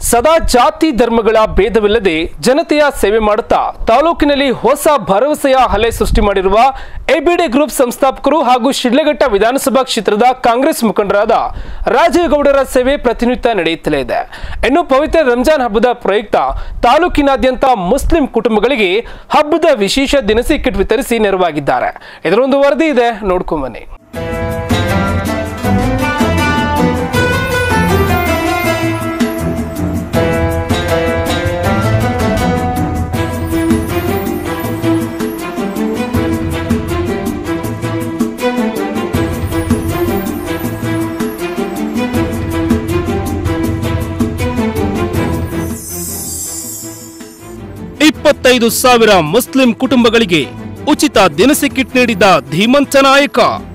ಸದಾ ಜಾತಿ ಧರ್ಮಗಳ ಭೇದವಿಲ್ಲದೆ ಜನತೆಯ ಸೇವೆ ಮಾಡುತ್ತಾ ತಾಲೂಕಿನಲ್ಲಿ ಹೊಸ ಭರವಸೆಯ ಅಲೆ ಸೃಷ್ಟಿ ಮಾಡಿರುವ ಎಬಿಡಿ ಗ್ರೂಪ್ ಸಂಸ್ಥಾಪಕರು ಹಾಗೂ ಶಿಡ್ಲಘಟ್ಟ ವಿಧಾನಸಭಾ ಕ್ಷೇತ್ರದ ಕಾಂಗ್ರೆಸ್ ಮುಖಂಡರಾದ ರಾಜೀವ್ ಗೌಡರ ಸೇವೆ ಪ್ರತಿನಿತ್ಯ ನಡೆಯುತ್ತಲೇ ಇದೆ. ಇನ್ನು ಪವಿತ್ರ ರಂಜಾನ್ ಹಬ್ಬದ ಪ್ರಯುಕ್ತ ತಾಲೂಕಿನಾದ್ಯಂತ ಮುಸ್ಲಿಂ ಕುಟುಂಬಗಳಿಗೆ ಹಬ್ಬದ ವಿಶೇಷ ದಿನಸಿ ಕಿಟ್ ವಿತರಿಸಿ ನೆರವಾಗಿದ್ದಾರೆ. ಇದರೊಂದು ವರದಿ ಇದೆ, ನೋಡ್ಕೊಂಡ್ ಬನ್ನಿ. ಸಾವಿರ ಮುಸ್ಲಿಂ ಕುಟುಂಬಗಳಿಗೆ ಉಚಿತ ದಿನಸಿ ಕಿಟ್ ನೀಡಿದ ಧೀಮಂತ ನಾಯಕ.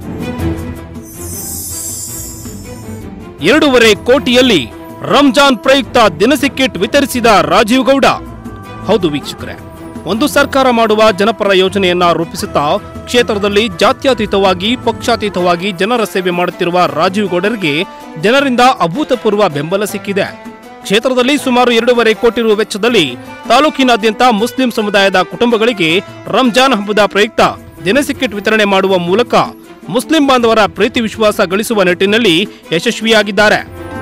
2.5 ಕೋಟಿಯಲ್ಲಿ ರಂಜಾನ್ ಪ್ರಯುಕ್ತ ದಿನಸಿ ಕಿಟ್ ವಿತರಿಸಿದ ರಾಜೀವ್ ಗೌಡ. ಹೌದು ವೀಕ್ಷಕರೇ, ಒಂದು ಸರ್ಕಾರ ಮಾಡುವ ಜನಪರ ಯೋಜನೆಯನ್ನ ರೂಪಿಸುತ್ತಾ ಕ್ಷೇತ್ರದಲ್ಲಿ ಜಾತ್ಯತೀತವಾಗಿ ಪಕ್ಷಾತೀತವಾಗಿ ಜನರ ಸೇವೆ ಮಾಡುತ್ತಿರುವ ರಾಜೀವ್ ಗೌಡರಿಗೆ ಜನರಿಂದ ಅಭೂತಪೂರ್ವ ಬೆಂಬಲ ಸಿಕ್ಕಿದೆ. ಕ್ಷೇತ್ರದಲ್ಲಿ ಸುಮಾರು 2.5 ಕೋಟಿ ರು ವೆಚ್ಚದಲ್ಲಿ ತಾಲೂಕಿನಾದ್ಯಂತ ಮುಸ್ಲಿಂ ಸಮುದಾಯದ ಕುಟುಂಬಗಳಿಗೆ ರಂಜಾನ್ ಹಬ್ಬದ ಪ್ರಯುಕ್ತ ದಿನಸಿ ಕಿಟ್ ವಿತರಣೆ ಮಾಡುವ ಮೂಲಕ ಮುಸ್ಲಿಂ ಬಾಂಧವರ ಪ್ರೀತಿ ವಿಶ್ವಾಸ ಗಳಿಸುವ ನಿಟ್ಟಿನಲ್ಲಿ ಯಶಸ್ವಿಯಾಗಿದ್ದಾರೆ.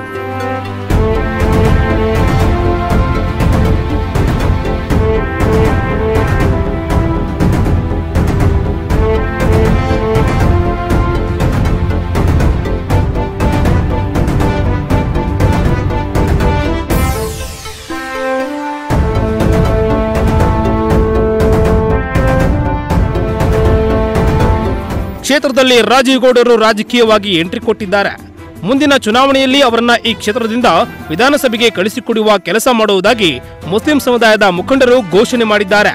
ಕ್ಷೇತ್ರದಲ್ಲಿ ರಾಜೀವ್ ಗೌಡರು ರಾಜಕೀಯವಾಗಿ ಎಂಟ್ರಿ ಕೊಟ್ಟಿದ್ದಾರೆ. ಮುಂದಿನ ಚುನಾವಣೆಯಲ್ಲಿ ಅವರನ್ನ ಈ ಕ್ಷೇತ್ರದಿಂದ ವಿಧಾನಸಭೆಗೆ ಕಳಿಸಿಕೊಡುವ ಕೆಲಸ ಮಾಡುವುದಾಗಿ ಮುಸ್ಲಿಂ ಸಮುದಾಯದ ಮುಖಂಡರು ಘೋಷಣೆ ಮಾಡಿದ್ದಾರೆ.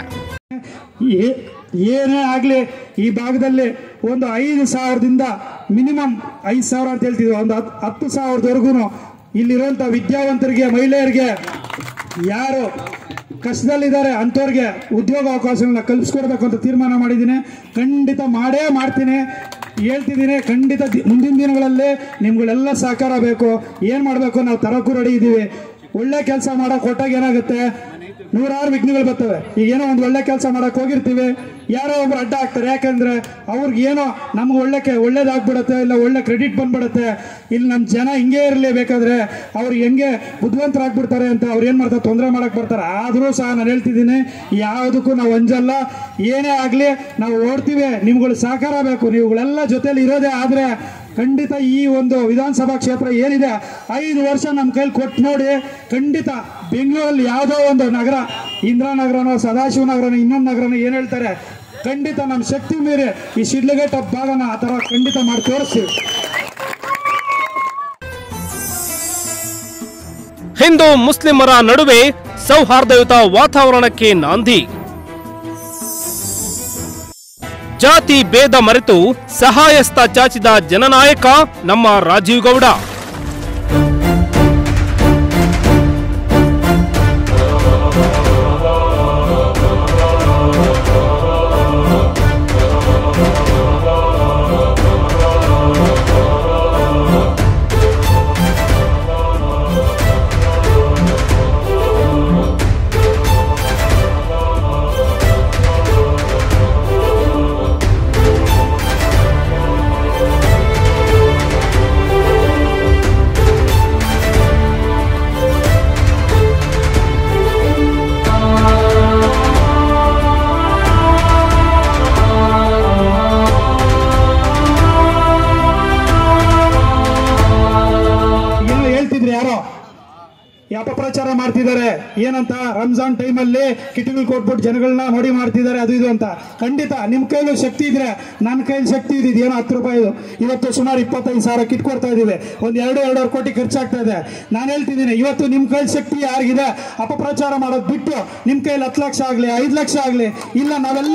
ಏನೇ ಆಗಲಿ ಈ ಭಾಗದಲ್ಲಿ ಒಂದು 5,000ದಿಂದ ಮಿನಿಮಮ್ 5,000 ಅಂತ ಹೇಳ್ತಿದ್ವಿ, ಒಂದು 10,000ವರೆಗೂ ಇಲ್ಲಿರುವಂಥ ವಿದ್ಯಾವಂತರಿಗೆ, ಮಹಿಳೆಯರಿಗೆ, ಯಾರು ಕಷ್ಟದಲ್ಲಿದ್ದಾರೆ ಅಂಥವ್ರಿಗೆ ಉದ್ಯೋಗ ಅವಕಾಶಗಳನ್ನ ಕಲ್ಪಿಸ್ಕೊಡ್ಬೇಕು ಅಂತ ತೀರ್ಮಾನ ಮಾಡಿದ್ದೀನಿ. ಖಂಡಿತ ಮಾಡೇ ಮಾಡ್ತೀನಿ, ಹೇಳ್ತಿದ್ದೀನಿ. ಖಂಡಿತ ಮುಂದಿನ ದಿನಗಳಲ್ಲಿ ನಿಮ್ಗಳೆಲ್ಲ ಸಹಕಾರ ಬೇಕು. ಏನು ಮಾಡಬೇಕು ನಾವು ತರಕ್ಕೂ ರೆಡಿ ಇದ್ದೀವಿ. ಒಳ್ಳೆ ಕೆಲಸ ಮಾಡೋಕೆ ಕೊಟ್ಟಾಗ ಏನಾಗುತ್ತೆ, 100 ವಿಘ್ನಗಳು ಬರ್ತವೆ. ಈಗೇನೋ ಒಂದು ಒಳ್ಳೆ ಕೆಲಸ ಮಾಡೋಕೆ ಹೋಗಿರ್ತೀವಿ, ಯಾರೋ ಒಬ್ರು ಅಡ್ಡ ಆಗ್ತಾರೆ. ಯಾಕಂದ್ರೆ ಅವ್ರಿಗೆ ಏನೋ ನಮ್ಗೆ ಒಳ್ಳೇದಾಗ್ಬಿಡುತ್ತೆ, ಇಲ್ಲ ಒಳ್ಳೆ ಕ್ರೆಡಿಟ್ ಬಂದ್ಬಿಡುತ್ತೆ. ಇಲ್ಲಿ ನಮ್ಮ ಜನ ಹಿಂಗೆ ಇರಲಿ, ಬೇಕಾದ್ರೆ ಅವ್ರಿಗೆ ಹೆಂಗೆ ಬುದ್ಧಿವಂತರಾಗ್ಬಿಡ್ತಾರೆ ಅಂತ ಅವ್ರು ಏನು ಮಾಡ್ತಾರೆ, ತೊಂದರೆ ಮಾಡಕ್ಕೆ ಬರ್ತಾರೆ. ಆದರೂ ಸಹ ನಾನು ಹೇಳ್ತಿದ್ದೀನಿ, ಯಾವುದಕ್ಕೂ ನಾವು ಅಂಜಲ್ಲ. ಏನೇ ಆಗಲಿ ನಾವು ಓಡ್ತೀವಿ. ನಿಮ್ಗಳು ಸಹಕಾರ ಬೇಕು. ನೀವುಗಳೆಲ್ಲ ಜೊತೆಲಿ ಇರೋದೇ ಆದರೆ ಖಂಡಿತ ಈ ಒಂದು ವಿಧಾನಸಭಾ ಕ್ಷೇತ್ರ ಏನಿದೆ 5 ವರ್ಷ ನಮ್ಮ ಕೈಲಿ ಕೊಟ್ಟು ನೋಡಿ. ಖಂಡಿತ ಬೆಂಗಳೂರಲ್ಲಿ ಯಾವುದೋ ಒಂದು ನಗರ, ಇಂದಿರಾನಗರನೋ ಸದಾಶಿವನಗರನೋ ಇನ್ನೊಂದು ನಗರನೋ ಏನು ಹೇಳ್ತಾರೆ, ಖಂಡಿತ ನಮ್ಮ ಶಕ್ತಿ ಮೀರಿ ಈ ಶಿಡ್ಲಘಟ್ಟ ಭಾಗನ ಆ ಥರ ಖಂಡಿತ ಮಾಡಿ ತೋರಿಸ್ತೀವಿ. ಹಿಂದೂ ಮುಸ್ಲಿಮರ ನಡುವೆ ಸೌಹಾರ್ದಯುತ ವಾತಾವರಣಕ್ಕೆ ನಾಂದಿ. ಜಾತಿ ಭೇದ ಮರೆತು ಸಹಾಯಸ್ತ ಚಾಚಿದ ಜನನಾಯಕ ನಮ್ಮ ರಾಜೀವ್ ಗೌಡ. ಅಪಪ್ರಚಾರ ಮಾಡ್ತಿದ್ದಾರೆ ಏನಂತ, ರಂಜಾನ್ ಟೈಮಲ್ಲಿ ಕಿಟ್ಗಳು ಕೊಟ್ಬಿಟ್ಟು ಜನಗಳನ್ನ ನೋಡಿ ಮಾಡ್ತಿದ್ದಾರೆ, ಅದು ಇದು ಅಂತ. ಖಂಡಿತ ನಿಮ್ಮ ಕೈಲೂ ಶಕ್ತಿ ಇದ್ರೆ, ನನ್ನ ಕೈಲಿ ಶಕ್ತಿ ಇದ್ದಿದ್ದು ಏನೋ 10 ರೂಪಾಯಿ ಇವತ್ತು ಸುಮಾರು 25,000 ಕಿಟ್ ಕೊಡ್ತಾ ಇದೀವಿ. ಒಂದು 2-2.5 ಕೋಟಿ ಖರ್ಚಾಗ್ತಾ ಇದೆ. ನಾನು ಹೇಳ್ತಿದ್ದೀನಿ, ಇವತ್ತು ನಿಮ್ಮ ಕೈಲಿ ಶಕ್ತಿ ಯಾರಿಗಿದೆ, ಅಪಪ್ರಚಾರ ಮಾಡೋದು ಬಿಟ್ಟು ನಿಮ್ಮ ಕೈಲಿ 10 ಲಕ್ಷ ಆಗಲಿ 5 ಲಕ್ಷ ಆಗಲಿ, ಇಲ್ಲ ನಾವೆಲ್ಲ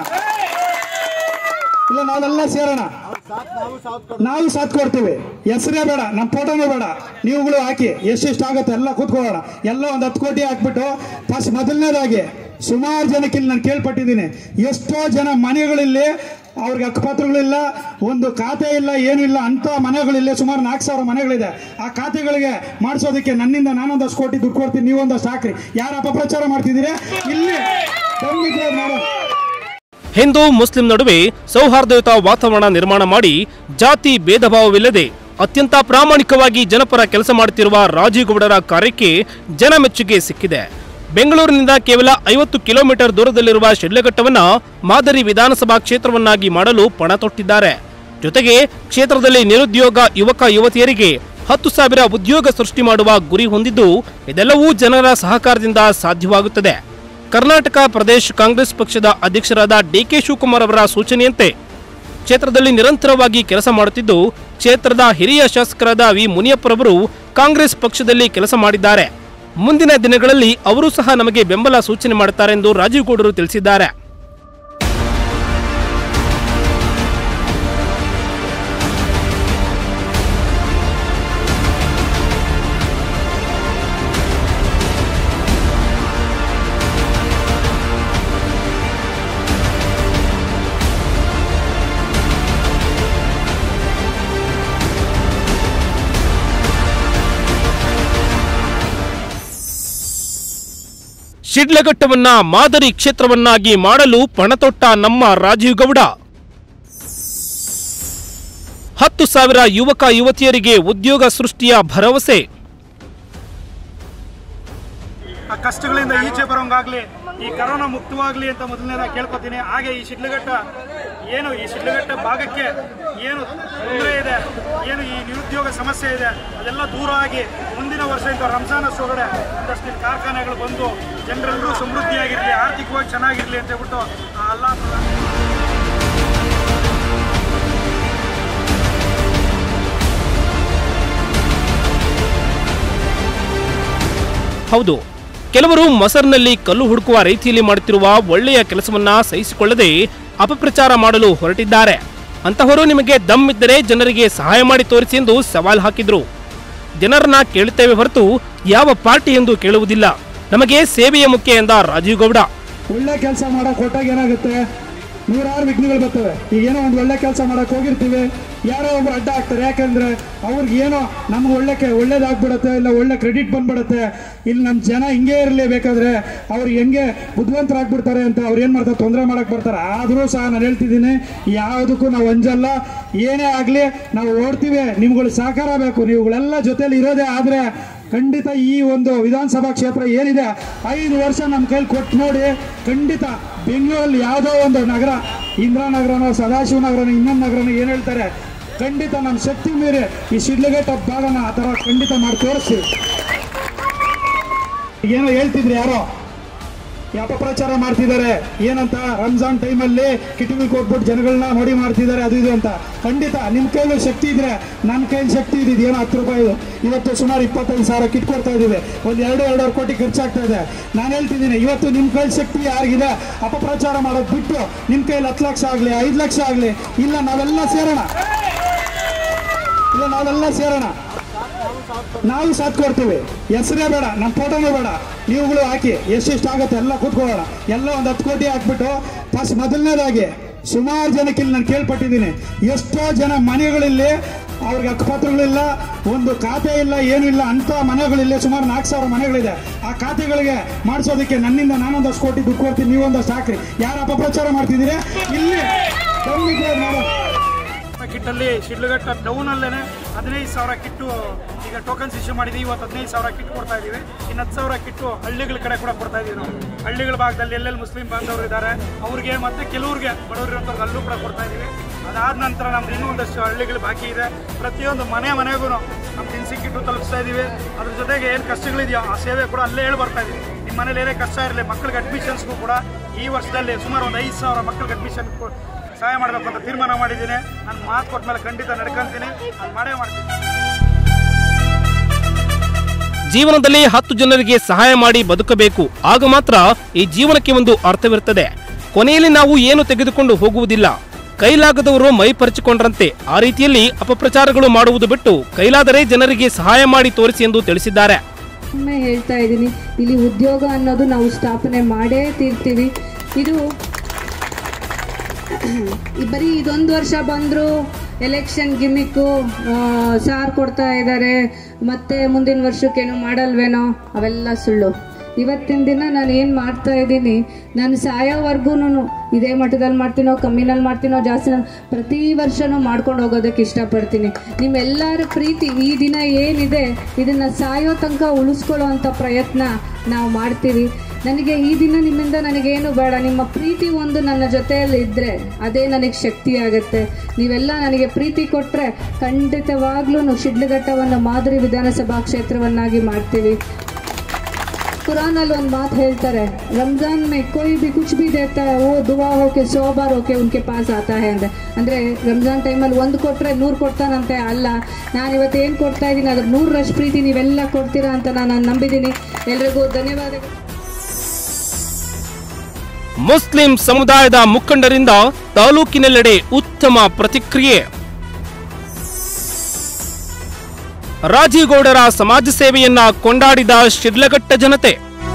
ಸೇರೋಣ, ನಾವು ಸಾಥ್ ಕೊಡ್ತೀವಿ. ಹೆಸರೇ ಬೇಡ, ನಮ್ಮ ಫೋಟೋನೇ ಬೇಡ, ನೀವುಗಳು ಹಾಕಿ ಎಷ್ಟೆಷ್ಟು ಆಗುತ್ತೆ ಎಲ್ಲ ಕೂತ್ಕೊಳ್ಳೋಣ. ಎಲ್ಲ ಒಂದು 10 ಕೋಟಿ ಹಾಕ್ಬಿಟ್ಟು ಫಸ್ಟ್ ಮೊದಲನೇದಾಗಿ ಸುಮಾರು ಜನಕ್ಕೆ ಇಲ್ಲಿ ನಾನು ಕೇಳ್ಪಟ್ಟಿದ್ದೀನಿ, ಎಷ್ಟೋ ಜನ ಮನೆಗಳಲ್ಲಿ ಅವ್ರಿಗೆ ಹಕ್ಕುಪತ್ರಗಳಿಲ್ಲ, ಒಂದು ಖಾತೆ ಇಲ್ಲ, ಏನಿಲ್ಲ ಅಂತ ಮನೆಗಳಿಲ್ಲ. ಸುಮಾರು 4,000 ಮನೆಗಳಿದೆ. ಆ ಖಾತೆಗಳಿಗೆ ಮಾಡಿಸೋದಕ್ಕೆ ನನ್ನಿಂದ ನಾನೊಂದಷ್ಟು ಕೋಟಿ ದುಡ್ಡು ಕೊಡ್ತೀನಿ, ನೀವೊಂದಷ್ಟು ಹಾಕ್ರಿ. ಯಾರು ಅಪಪ್ರಚಾರ ಮಾಡ್ತಿದ್ದೀರಿ ಇಲ್ಲಿ ನೋಡೋ. ಹಿಂದೂ ಮುಸ್ಲಿಂ ನಡುವೆ ಸೌಹಾರ್ದಯುತ ವಾತಾವರಣ ನಿರ್ಮಾಣ ಮಾಡಿ ಜಾತಿ ಭೇದ ಭಾವವಿಲ್ಲದೆ ಅತ್ಯಂತ ಪ್ರಾಮಾಣಿಕವಾಗಿ ಜನಪರ ಕೆಲಸ ಮಾಡುತ್ತಿರುವ ರಾಜೀವ್ ಗೌಡರ ಕಾರ್ಯಕ್ಕೆ ಜನಮೆಚ್ಚುಗೆ ಸಿಕ್ಕಿದೆ. ಬೆಂಗಳೂರಿನಿಂದ ಕೇವಲ 50 ಕಿಲೋಮೀಟರ್ ದೂರದಲ್ಲಿರುವ ಶಿಡ್ಲಘಟ್ಟವನ್ನ ಮಾದರಿ ವಿಧಾನಸಭಾ ಕ್ಷೇತ್ರವನ್ನಾಗಿ ಮಾಡಲು ಪಣ ತೊಟ್ಟಿದ್ದಾರೆ. ಜೊತೆಗೆ ಕ್ಷೇತ್ರದಲ್ಲಿ ನಿರುದ್ಯೋಗ ಯುವಕ ಯುವತಿಯರಿಗೆ 10,000 ಉದ್ಯೋಗ ಸೃಷ್ಟಿ ಮಾಡುವ ಗುರಿ ಹೊಂದಿದ್ದು, ಇದೆಲ್ಲವೂ ಜನರ ಸಹಕಾರದಿಂದ ಸಾಧ್ಯವಾಗುತ್ತದೆ. ಕರ್ನಾಟಕ ಪ್ರದೇಶ ಕಾಂಗ್ರೆಸ್ ಪಕ್ಷದ ಅಧ್ಯಕ್ಷರಾದ ಡಿಕೆ ಶಿವಕುಮಾರ್ ಅವರ ಸೂಚನೆಯಂತೆ ಕ್ಷೇತ್ರದಲ್ಲಿ ನಿರಂತರವಾಗಿ ಕೆಲಸ ಮಾಡುತ್ತಿದ್ದು, ಕ್ಷೇತ್ರದ ಹಿರಿಯ ಶಾಸಕರಾದ ವಿ ಮುನಿಯಪ್ಪರವರು ಕಾಂಗ್ರೆಸ್ ಪಕ್ಷದಲ್ಲಿ ಕೆಲಸ ಮಾಡಿದ್ದಾರೆ. ಮುಂದಿನ ದಿನಗಳಲ್ಲಿ ಅವರು ಸಹ ನಮಗೆ ಬೆಂಬಲ ಸೂಚನೆ ಮಾಡುತ್ತಾರೆ ಎಂದು ರಾಜೀವ್ ಗೌಡರು ತಿಳಿಸಿದ್ದಾರೆ. ಶಿಡ್ಲಘಟ್ಟವನ್ನ ಮಾದರಿ ಕ್ಷೇತ್ರವನ್ನಾಗಿ ಮಾಡಲು ಪಣತೊಟ್ಟ ನಮ್ಮ ರಾಜೀವ್ ಗೌಡ 10,000 ಯುವಕ ಯುವತಿಯರಿಗೆ ಉದ್ಯೋಗ ಸೃಷ್ಟಿಯ ಭರವಸೆ. ಆ ಕಷ್ಟಗಳಿಂದ ಈಚೆ ಬರೋಂಗಾಗ್ಲಿ, ಈ ಕರೋನಾ ಮುಕ್ತವಾಗ್ಲಿ ಅಂತ ಮೊದಲನೇದಾಗಿ ಕೇಳ್ಕೊತೀನಿ. ಹಾಗೆ ಈ ಶಿಡ್ಲಘಟ್ಟ ಭಾಗಕ್ಕೆ ಏನು ತೊಂದರೆ ಇದೆ, ಏನು ಈ ನಿರುದ್ಯೋಗ ಸಮಸ್ಯೆ ಇದೆ, ಅದೆಲ್ಲ ದೂರ ಆಗಿ ಮುಂದಿನ ವರ್ಷದಿಂದ ರಂಜಾನ್ ಅಷ್ಟೊಳಗಡೆ ಒಂದಷ್ಟು ಕಾರ್ಖಾನೆಗಳು ಬಂದು ಜನರೆಲ್ಲರೂ ಸಮೃದ್ಧಿಯಾಗಿರಲಿ, ಆರ್ಥಿಕವಾಗಿ ಚೆನ್ನಾಗಿರಲಿ ಅಂತ ಹೇಳ್ಬಿಟ್ಟು ಅಲ್ಲಾ ಹೌದು, ಕೆಲವರು ಮೊಸರಿನಲ್ಲಿ ಕಲ್ಲು ಹುಡುಕುವ ರೀತಿಯಲ್ಲಿ ಮಾಡುತ್ತಿರುವ ಒಳ್ಳೆಯ ಕೆಲಸವನ್ನ ಸಹಿಸಿಕೊಳ್ಳದೆ ಅಪಪ್ರಚಾರ ಮಾಡಲು ಹೊರಟಿದ್ದಾರೆ. ಅಂತಹವರು ನಿಮಗೆ ದಮ್ ಇದ್ದರೆ ಜನರಿಗೆ ಸಹಾಯ ಮಾಡಿ ತೋರಿಸಿ ಎಂದು ಸವಾಲ್ ಹಾಕಿದ್ರು. ಜನರನ್ನ ಕೇಳುತ್ತೇವೆ ಹೊರತು ಯಾವ ಪಾರ್ಟಿ ಎಂದು ಕೇಳುವುದಿಲ್ಲ, ನಮಗೆ ಸೇವೆಯ ಮುಖ್ಯ ಎಂದ ರಾಜೀವ್ ಗೌಡ. ಒಳ್ಳೆ ಕೆಲಸ ಮಾಡಕ್ ಹೊಟ್ಟಾಗ ಏನಾಗುತ್ತೆ, 100 ವಿಘ್ನಗಳು ಬರ್ತವೆ. ಈಗ ಏನೋ ಒಂದು ಒಳ್ಳೆ ಕೆಲಸ ಮಾಡಕ್ ಹೋಗಿರ್ತೀವಿ, ಯಾರೋ ಒಬ್ರು ಅಡ್ಡ ಆಗ್ತಾರೆ. ಯಾಕಂದ್ರೆ ಅವ್ರಿಗೆ ಏನೋ ನಮ್ಗೆ ಒಳ್ಳೇದಾಗ್ಬಿಡತ್ತೆ, ಇಲ್ಲ ಒಳ್ಳೆ ಕ್ರೆಡಿಟ್ ಬಂದ್ಬಿಡತ್ತೆ. ಇಲ್ಲಿ ನಮ್ಮ ಜನ ಹಿಂಗೆ ಇರಲಿ, ಬೇಕಾದ್ರೆ ಅವ್ರಿಗೆ ಹೆಂಗೆ ಬುದ್ಧಿವಂತರಾಗ್ಬಿಡ್ತಾರೆ ಅಂತ ಅವ್ರು ಏನು ಮಾಡ್ತಾರೆ, ತೊಂದರೆ ಮಾಡಕ್ ಬರ್ತಾರೆ. ಆದರೂ ಸಹ ನಾನು ಹೇಳ್ತಿದ್ದೀನಿ, ಯಾವುದಕ್ಕೂ ನಾವು ಅಂಜಲ್ಲ. ಏನೇ ಆಗಲಿ ನಾವು ಓಡ್ತೀವಿ, ನಿಮ್ಗಳು ಸಹಕಾರ ಬೇಕು. ನೀವುಗಳೆಲ್ಲ ಜೊತೆಲಿ ಇರೋದೇ ಆದರೆ ಖಂಡಿತ ಈ ಒಂದು ವಿಧಾನಸಭಾ ಕ್ಷೇತ್ರ ಏನಿದೆ 5 ವರ್ಷ ನಮ್ಮ ಕೈಲಿ ಕೊಟ್ಟು ನೋಡಿ, ಖಂಡಿತ ಬೆಂಗಳೂರಲ್ಲಿ ಯಾವುದೋ ಒಂದು ನಗರ, ಇಂದಿರಾನಗರನೋ ಸದಾಶಿವನಗರನೋ ಇನ್ನೊಂದು ನಗರನೋ ಏನು ಹೇಳ್ತಾರೆ, ಖಂಡಿತ ನಮ್ಮ ಶಕ್ತಿ ಮೀರಿ ಈ ಶಿಡ್ಲಘಟ್ಟ ಭಾಗನ ಆ ಥರ ಖಂಡಿತ ಮಾಡಿ ತೋರಿಸ್ತೀವಿ. ಏನೋ ಹೇಳ್ತಿದ್ರಿ, ಯಾರೋ ಅಪಪ್ರಚಾರ ಮಾಡ್ತಿದ್ದಾರೆ ಏನಂತ, ರಂಜಾನ್ ಟೈಮಲ್ಲಿ ಕಿಟಿಗಳು ಕೊಟ್ಬಿಟ್ಟು ಜನಗಳನ್ನ ನೋಡಿ ಮಾಡ್ತಿದ್ದಾರೆ ಅದು ಇದು ಅಂತ. ಖಂಡಿತ ನಿಮ್ಮ ಕೈಲಿ ಶಕ್ತಿ ಇದ್ರೆ, ನನ್ನ ಕೈಲಿ ಶಕ್ತಿ ಇದ್ದಿದ್ದು ಏನೋ 10 ರೂಪಾಯಿ ಇವತ್ತು ಸುಮಾರು 25,000 ಕಿಟ್ ಕೊಡ್ತಾ ಇದ್ದೀವಿ. ಒಂದು 2-2.5 ಕೋಟಿ ಖರ್ಚಾಗ್ತಾ ಇದೆ. ನಾನು ಹೇಳ್ತಿದ್ದೀನಿ, ಇವತ್ತು ನಿಮ್ಮ ಕೈಲಿ ಶಕ್ತಿ ಯಾರಿಗಿದೆ, ಅಪಪ್ರಚಾರ ಮಾಡೋದು ಬಿಟ್ಟು ನಿಮ್ಮ ಕೈಲಿ 10 ಲಕ್ಷ ಆಗಲಿ 5 ಲಕ್ಷ ಆಗಲಿ, ಇಲ್ಲ ನಾವೆಲ್ಲ ಸೇರೋಣ, ನಾವು ಸಾಥ್ ಕೊಡ್ತೀವಿ. ಹೆಸರೇ ಬೇಡ, ನಮ್ಮ ಫೋಟೋನೇ ಬೇಡ, ನೀವುಗಳು ಹಾಕಿ ಎಷ್ಟೆಷ್ಟು ಆಗುತ್ತೆ ಎಲ್ಲ ಕೂತ್ಕೊಳ್ಳೋಣ. ಎಲ್ಲ ಒಂದು 10 ಕೋಟಿ ಹಾಕ್ಬಿಟ್ಟು ಫಸ್ಟ್ ಮೊದಲನೇದಾಗಿ ಸುಮಾರು ಜನಕ್ಕೆ ಇಲ್ಲಿ ನಾನು ಕೇಳ್ಪಟ್ಟಿದ್ದೀನಿ, ಎಷ್ಟೋ ಜನ ಮನೆಗಳಲ್ಲಿ ಅವ್ರಿಗೆ ಹಕ್ಕುಪತ್ರಗಳಿಲ್ಲ, ಒಂದು ಖಾತೆ ಇಲ್ಲ, ಏನೂ ಇಲ್ಲ ಅಂತ ಮನೆಗಳಿಲ್ಲ. ಸುಮಾರು 4,000 ಮನೆಗಳಿದೆ. ಆ ಖಾತೆಗಳಿಗೆ ಮಾಡಿಸೋದಕ್ಕೆ ನನ್ನಿಂದ ನಾನೊಂದಷ್ಟು ಕೋಟಿ ದುಡ್ಡು ಕೊಡ್ತೀನಿ, ನೀವೊಂದಷ್ಟು ಹಾಕ್ರಿ. ಯಾರು ಅಪಪ್ರಚಾರ ಮಾಡ್ತಿದ್ದೀರಿ ಇಲ್ಲಿ ನೋಡೋ. ಕಿಟ್ಟಲ್ಲಿ ಶಿಡ್ಲಘಟ್ಟ ಟೌನಲ್ಲೇ 15,000 ಕಿಟ್ಟು ಈಗ ಟೋಕನ್ಸ್ ಇಶ್ಯೂ ಮಾಡಿದ್ವಿ. ಇವತ್ತು 15,000 ಕಿಟ್ ಕೊಡ್ತಾ ಇದ್ದೀವಿ. ಇನ್ನು 10,000 ಕಿಟ್ಟು ಹಳ್ಳಿಗಳ ಕಡೆ ಕೂಡ ಕೊಡ್ತಾ ಇದ್ದೀವಿ. ನಾವು ಹಳ್ಳಿಗಳ ಭಾಗದಲ್ಲಿ ಎಲ್ಲೆಲ್ಲಿ ಮುಸ್ಲಿಂ ಬಾಂಧವರು ಇದ್ದಾರೆ ಅವ್ರಿಗೆ ಮತ್ತು ಕೆಲವ್ರಿಗೆ ಬಡವರಿರುವಂಥವ್ರಿಗೆ ಅಲ್ಲೂ ಕೂಡ ಕೊಡ್ತಾ ಇದ್ದೀವಿ. ಅದಾದ ನಂತರ ನಮ್ದು ಇನ್ನೂ ಒಂದಷ್ಟು ಹಳ್ಳಿಗಳು ಬಾಕಿ ಇದೆ. ಪ್ರತಿಯೊಂದು ಮನೆಗೂ ನಮ್ಮ ದಿನಸಿ ಕಿಟ್ಟು ತಲುಪಿಸ್ತಾ ಇದ್ದೀವಿ. ಅದ್ರ ಜೊತೆಗೆ ಏನು ಕಷ್ಟಗಳಿದೆಯೋ ಆ ಸೇವೆ ಕೂಡ ಅಲ್ಲೇ ಹೇಳಿ ಬರ್ತಾ ಇದ್ದೀವಿ. ನಿಮ್ಮ ಮನೇಲಿ ಏನೇ ಕಷ್ಟ ಇರಲಿ, ಮಕ್ಕಳಿಗೆ ಅಡ್ಮಿಷನ್ಸ್ಗೂ ಕೂಡ ಈ ವರ್ಷದಲ್ಲಿ ಸುಮಾರು ಒಂದು 5,000 ಮಕ್ಕಳಿಗೆ ಅಡ್ಮಿಷನ್ ಸಹಾಯ ಮಾಡಬೇಕು ಅಂತ ತೀರ್ಮಾನ ಮಾಡಿದ್ದೀನಿ. ನಾನು ಮಾತು ಕೊಟ್ಟ ಮೇಲೆ ಖಂಡಿತ ನಡ್ಕೊಂತೀನಿ, ನಾನು ಮಾಡೇ ಮಾಡ್ತೀನಿ. ಜೀವನದಲ್ಲಿ 10 ಜನರಿಗೆ ಸಹಾಯ ಮಾಡಿ ಬದುಕಬೇಕು, ಆಗ ಮಾತ್ರ ಈ ಜೀವನಕ್ಕೆ ಒಂದು ಅರ್ಥವಿರುತ್ತದೆ. ಕೊನೆಯಲ್ಲಿ ನಾವು ಏನು ತೆಗೆದುಕೊಂಡು ಹೋಗುವುದಿಲ್ಲ. ಕೈಲಾಗದವರು ಮೈ ಪರಚಿಕೊಂಡ್ರಂತೆ, ಆ ರೀತಿಯಲ್ಲಿ ಅಪಪ್ರಚಾರಗಳು ಮಾಡುವುದು ಬಿಟ್ಟು ಕೈಲಾದರೆ ಜನರಿಗೆ ಸಹಾಯ ಮಾಡಿ ತೋರಿಸಿ ಎಂದು ತಿಳಿಸಿದ್ದಾರೆ. ಹೇಳ್ತಾ ಇದ್ದೀನಿ, ಇಲ್ಲಿ ಉದ್ಯೋಗ ಅನ್ನೋದು ನಾವು ಸ್ಥಾಪನೆ ಮಾಡೇ ತೀರ್ತೀವಿ. ಇದು ಬರೀ ಇದೊಂದು ವರ್ಷ ಬಂದರು ಎಲೆಕ್ಷನ್ ಗಿಮಿಕ್ಕು ಸಾರ್ ಕೊಡ್ತಾ ಇದ್ದಾರೆ, ಮತ್ತೆ ಮುಂದಿನ ವರ್ಷಕ್ಕೇನು ಮಾಡಲ್ವೇನೋ, ಅವೆಲ್ಲ ಸುಳ್ಳು. ಇವತ್ತಿನ ದಿನ ನಾನು ಏನು ಮಾಡ್ತಾ ಇದ್ದೀನಿ, ನಾನು ಸಾಯೋವರೆಗೂ ಇದೇ ಮಟ್ಟದಲ್ಲಿ ಮಾಡ್ತೀನೋ, ಕಮ್ಮಿನಲ್ಲಿ ಮಾಡ್ತೀನೋ, ಜಾಸ್ತಿ ಪ್ರತಿ ವರ್ಷನೂ ಮಾಡ್ಕೊಂಡು ಹೋಗೋದಕ್ಕೆ ಇಷ್ಟಪಡ್ತೀನಿ. ನಿಮ್ಮೆಲ್ಲರ ಪ್ರೀತಿ ಈ ದಿನ ಏನಿದೆ ಇದನ್ನು ಸಾಯೋ ತನಕ ಉಳಿಸ್ಕೊಳ್ಳೋ ಅಂಥ ಪ್ರಯತ್ನ ನಾವು ಮಾಡ್ತೀವಿ. ನನಗೆ ಈ ದಿನ ನಿಮ್ಮಿಂದ ನನಗೇನು ಬೇಡ, ನಿಮ್ಮ ಪ್ರೀತಿ ಒಂದು ನನ್ನ ಜೊತೆಯಲ್ಲಿ ಇದ್ದರೆ ಅದೇ ನನಗೆ ಶಕ್ತಿ ಆಗುತ್ತೆ. ನೀವೆಲ್ಲ ನನಗೆ ಪ್ರೀತಿ ಕೊಟ್ಟರೆ ಖಂಡಿತವಾಗ್ಲೂ ಶಿಡ್ಲಘಟ್ಟವನ್ನು ಮಾದರಿ ವಿಧಾನಸಭಾ ಕ್ಷೇತ್ರವನ್ನಾಗಿ ಮಾಡ್ತೀವಿ. ಕುರಾನಲ್ಲಿ ಒಂದು ಮಾತು ಹೇಳ್ತಾರೆ, ರಂಜಾನ್ ಮೇ ಕೋಯಿ ಭಿ ಕುಚ್ ಭಿ ದೇತಾ ಹೈ ವೋ ದುವಾ ಹೋಕೆ 100 ಬಾರ್ ಹೋಕೆ ಉನ್ಕೆ ಪಾಸ್ ಆತಾ ಹೈ ಅಂದರೆ. ಅಂದರೆ ರಂಜಾನ್ ಟೈಮಲ್ಲಿ 1 ಕೊಟ್ಟರೆ 100 ಕೊಡ್ತಾನಂತೆ ಅಲ್ಲ. ನಾನು ಇವತ್ತು ಏನು ಕೊಡ್ತಾ ಇದ್ದೀನಿ ಅದ್ರ 100ರಷ್ಟು ಪ್ರೀತಿ ನೀವೆಲ್ಲ ಕೊಡ್ತೀರಾ ಅಂತ ನಾನು ನಂಬಿದ್ದೀನಿ. ಎಲ್ರಿಗೂ ಧನ್ಯವಾದಗಳು. ಮುಸ್ಲಿಂ ಸಮುದಾಯದ ಮುಖಂಡರಿಂದ ತಾಲೂಕಿನೆಲ್ಲೆಡೆ ಉತ್ತಮ ಪ್ರತಿಕ್ರಿಯೆ. ರಾಜೀವ್ ಗೌಡರ ಸಮಾಜ ಸೇವೆಯನ್ನ ಕೊಂಡಾಡಿದ ಶಿಡ್ಲಘಟ್ಟ ಜನತೆ.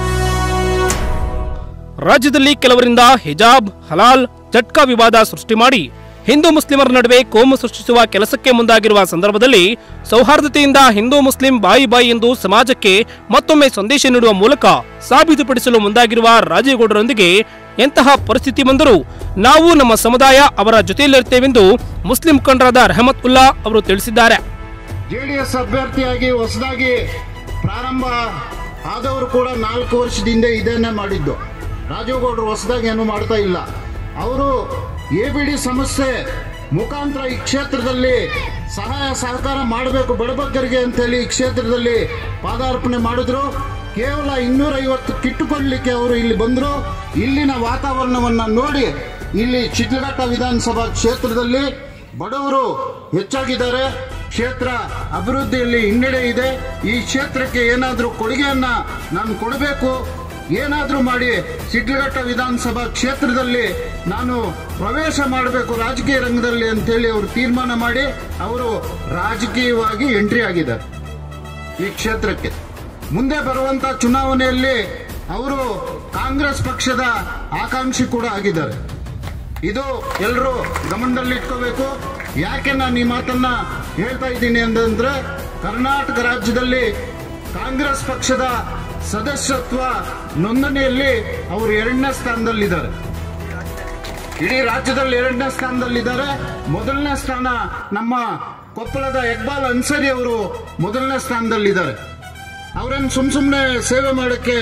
ರಾಜ್ಯದಲ್ಲಿ ಕೆಲವರಿಂದ ಹಿಜಾಬ್, ಹಲಾಲ್, ಜಟ್ಕಾ ವಿವಾದ ಸೃಷ್ಟಿ ಮಾಡಿ ಹಿಂದೂ ಮುಸ್ಲಿಮರ ನಡುವೆ ಕೋಮು ಸೃಷ್ಟಿಸುವ ಕೆಲಸಕ್ಕೆ ಮುಂದಾಗಿರುವ ಸಂದರ್ಭದಲ್ಲಿ ಸೌಹಾರ್ದತೆಯಿಂದ ಹಿಂದೂ ಮುಸ್ಲಿಂ ಬಾಯಿ ಬಾಯಿ ಎಂದು ಸಮಾಜಕ್ಕೆ ಮತ್ತೊಮ್ಮೆ ಸಂದೇಶ ನೀಡುವ ಮೂಲಕ ಸಾಬೀತುಪಡಿಸಲು ಮುಂದಾಗಿರುವ ರಾಜೀವ್ ಗೌಡರೊಂದಿಗೆ ಎಂತಹ ಪರಿಸ್ಥಿತಿ ಬಂದರೂ ನಾವು ನಮ್ಮ ಸಮುದಾಯ ಅವರ ಜೊತೆಯಲ್ಲಿರುತ್ತೇವೆಂದು ಮುಸ್ಲಿಂ ಮುಖಂಡರಾದ ರೆಹಮತ್ ಉಲ್ಲಾ ಅವರು ತಿಳಿಸಿದ್ದಾರೆ. ಜೆಡಿಎಸ್ ಅಭ್ಯರ್ಥಿಯಾಗಿ ಹೊಸದಾಗಿ ಪ್ರಾರಂಭ ಆದವರು ಕೂಡ 4 ವರ್ಷದಿಂದ ಇದನ್ನೇ ಮಾಡಿದ್ದು. ರಾಜೀವ್ ಗೌಡರು ಹೊಸದಾಗಿ ಏನು ಮಾಡ್ತಾ ಇಲ್ಲ. ಅವರು ABD ಸಮಸ್ಯೆ ಮುಖಾಂತರ ಈ ಕ್ಷೇತ್ರದಲ್ಲಿ ಸಹಾಯ ಸಹಕಾರ ಮಾಡಬೇಕು ಬಡಬಗ್ಗರಿಗೆ ಅಂತೇಳಿ ಈ ಕ್ಷೇತ್ರದಲ್ಲಿ ಪಾದಾರ್ಪಣೆ ಮಾಡಿದ್ರು. ಕೇವಲ 250 ಕಿಟ್ಟು ಕೊಡಲಿಕ್ಕೆ ಅವರು ಇಲ್ಲಿ ಬಂದರು. ಇಲ್ಲಿನ ವಾತಾವರಣವನ್ನು ನೋಡಿ ಇಲ್ಲಿ ಶಿಡ್ಲಘಟ್ಟ ವಿಧಾನಸಭಾ ಕ್ಷೇತ್ರದಲ್ಲಿ ಬಡವರು ಹೆಚ್ಚಾಗಿದ್ದಾರೆ. ಕ್ಷೇತ್ರ ಅಭಿವೃದ್ಧಿಯಲ್ಲಿ ಹಿನ್ನಡೆ ಇದೆ. ಈ ಕ್ಷೇತ್ರಕ್ಕೆ ಏನಾದರೂ ಕೊಡುಗೆಯನ್ನ ನಾನು ಕೊಡಬೇಕು, ಏನಾದರೂ ಮಾಡಿ ಶಿಡ್ಲಘಟ್ಟ ವಿಧಾನಸಭಾ ಕ್ಷೇತ್ರದಲ್ಲಿ ನಾನು ಪ್ರವೇಶ ಮಾಡಬೇಕು ರಾಜಕೀಯ ರಂಗದಲ್ಲಿ ಅಂತೇಳಿ ಅವರು ತೀರ್ಮಾನ ಮಾಡಿ ಅವರು ರಾಜಕೀಯವಾಗಿ ಎಂಟ್ರಿ ಆಗಿದ್ದಾರೆ ಈ ಕ್ಷೇತ್ರಕ್ಕೆ. ಮುಂದೆ ಬರುವಂತ ಚುನಾವಣೆಯಲ್ಲಿ ಅವರು ಕಾಂಗ್ರೆಸ್ ಪಕ್ಷದ ಆಕಾಂಕ್ಷಿ ಕೂಡ ಆಗಿದ್ದಾರೆ. ಇದು ಎಲ್ಲರೂ ಗಮನದಲ್ಲಿಟ್ಕೋಬೇಕು. ಯಾಕೆ ನಾನು ಈ ಮಾತನ್ನ ಹೇಳ್ತಾ ಇದ್ದೀನಿ ಅಂತಂದ್ರೆ, ಕರ್ನಾಟಕ ರಾಜ್ಯದಲ್ಲಿ ಕಾಂಗ್ರೆಸ್ ಪಕ್ಷದ ಸದಸ್ಯತ್ವ ನೋಂದಣಿಯಲ್ಲಿ ಅವರು 2ನೇ ಸ್ಥಾನದಲ್ಲಿದ್ದಾರೆ. ಇಡೀ ರಾಜ್ಯದಲ್ಲಿ 2ನೇ ಸ್ಥಾನದಲ್ಲಿದ್ದಾರೆ. 1ನೇ ಸ್ಥಾನ ನಮ್ಮ ಕೊಪ್ಪಳದ ಇಕ್ಬಾಲ್ ಅನ್ಸರಿ ಅವರು 1ನೇ ಸ್ಥಾನದಲ್ಲಿದ್ದಾರೆ. ಅವರನ್ನು ಸುಮ್ಮನೆ ಸೇವೆ ಮಾಡೋಕ್ಕೆ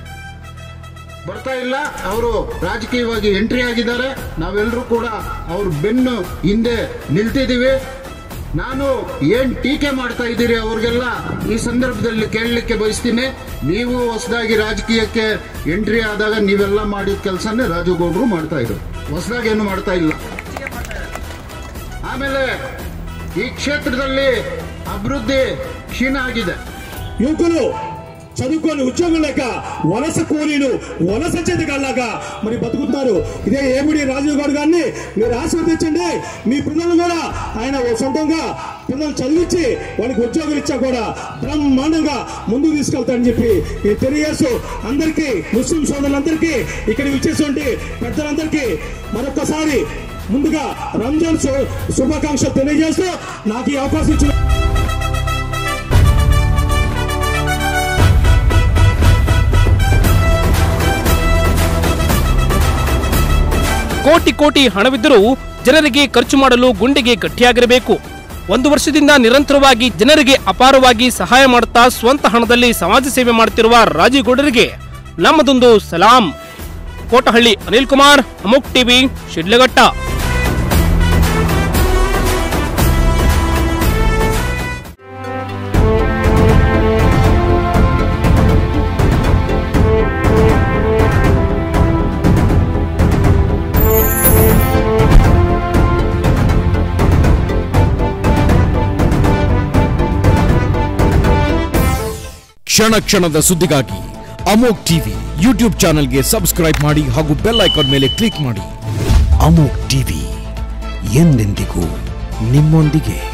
ಬರ್ತಾ ಇಲ್ಲ. ಅವರು ರಾಜಕೀಯವಾಗಿ ಎಂಟ್ರಿ ಆಗಿದ್ದಾರೆ. ನಾವೆಲ್ಲರೂ ಕೂಡ ಅವ್ರ ಬೆನ್ನು ಹಿಂದೆ ನಿಲ್ತಿದ್ದೀವಿ. ನಾನು ಏನ್ ಟೀಕೆ ಮಾಡ್ತಾ ಇದ್ದೀರಿ ಅವ್ರಿಗೆಲ್ಲ ಈ ಸಂದರ್ಭದಲ್ಲಿ ಕೇಳಲಿಕ್ಕೆ ಬಯಸ್ತೀನಿ. ನೀವು ಹೊಸದಾಗಿ ರಾಜಕೀಯಕ್ಕೆ ಎಂಟ್ರಿ ಆದಾಗ ನೀವೆಲ್ಲ ಮಾಡಿದ ಕೆಲಸನೇ ರಾಜೀವ್ ಗೌಡರು ಮಾಡ್ತಾ ಇದ್ರು. ಹೊಸದಾಗಿ ಏನು ಮಾಡ್ತಾ ಇಲ್ಲ. ಆಮೇಲೆ ಈ ಕ್ಷೇತ್ರದಲ್ಲಿ అభివృద్ధి క్షీణ ఆಗಿದೆ. యువకులు చదువుకొని ఉద్యోగం లేక వలస కూలీలు వలస చేతికల్లాగా మరి బతుకుతున్నారు. ఇదే ఏమిడి రాజీవ్ గౌడ్ గారిని మీరు ఆశీర్వదించండి. మీ పిల్లలు కూడా ఆయన సొంతంగా పిల్లలు చదివించి వాళ్ళకి ఉద్యోగాలు ఇచ్చా కూడా బ్రహ్మాండంగా ముందుకు తీసుకెళ్తారని చెప్పి నేను తెలియజేస్తూ అందరికీ ముస్లిం సోదరులందరికీ ఇక్కడ విచ్చేటువంటి పెద్దలందరికీ మరొకసారి ముందుగా రంజాన్ శుభాకాంక్షలు తెలియజేస్తూ నాకు ఈ అవకాశం ఇచ్చిన ಕೋಟಿ ಕೋಟಿ ಹಣವಿದ್ದರೂ ಜನರಿಗೆ ಖರ್ಚು ಮಾಡಲು ಗುಂಡಿಗೆ ಗಟ್ಟಿಯಾಗಿರಬೇಕು. 1 ವರ್ಷದಿಂದ ನಿರಂತರವಾಗಿ ಜನರಿಗೆ ಅಪಾರವಾಗಿ ಸಹಾಯ ಮಾಡುತ್ತಾ ಸ್ವಂತ ಹಣದಲ್ಲಿ ಸಮಾಜ ಸೇವೆ ಮಾಡುತ್ತಿರುವ ರಾಜೀವ್ ಗೌಡರಿಗೆ ನಮ್ಮದೊಂದು ಸಲಾಂ. ಕೋಟಹಳ್ಳಿ ಅನಿಲ್ ಕುಮಾರ್, ಅಮೋಕ್ ಟಿವಿ, ಶಿಡ್ಲಘಟ್ಟ. ಕ್ಷಣ ಕ್ಷಣದ ಸುದ್ದಿಗಾಗಿ ಅಮೋಕ್ ಟಿವಿ ಯೂಟ್ಯೂಬ್ ಚಾನೆಲ್ಗೆ ಸಬ್ಸ್ಕ್ರೈಬ್ ಮಾಡಿ ಹಾಗೂ ಬೆಲ್ ಐಕಾನ್ ಮೇಲೆ ಕ್ಲಿಕ್ ಮಾಡಿ. ಅಮೋಕ್ ಟಿವಿ ಎಂದೆಂದಿಗೂ ನಿಮ್ಮೊಂದಿಗೆ.